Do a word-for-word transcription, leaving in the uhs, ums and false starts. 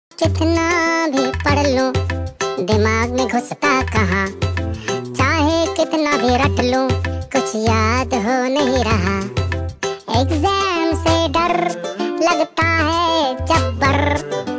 कितना भी पढ़ लूं दिमाग में घुसता कहाँ, चाहे कितना भी रट लूं कुछ याद हो नहीं रहा। एग्जाम से डर लगता है जब्बर,